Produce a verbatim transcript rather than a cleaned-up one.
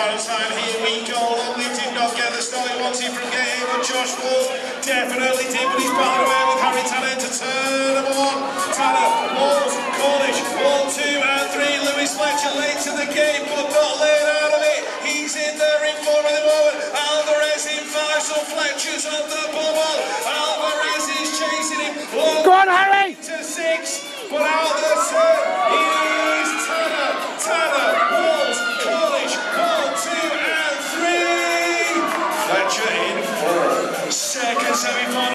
final time. Here we go. Longley did not get the start he wanted from getting, but Josh Wolf definitely did, but he's back away with Harry Tanner to turn them on. Tanner, Walls, Cornish, one, two and three. Lewis Fletcher late to the game, but not late out of it. He's in there in four at the moment. Alvarez in five, so Fletcher's on the bubble. Alvarez is chasing him. Go on, Harry! To six, but out.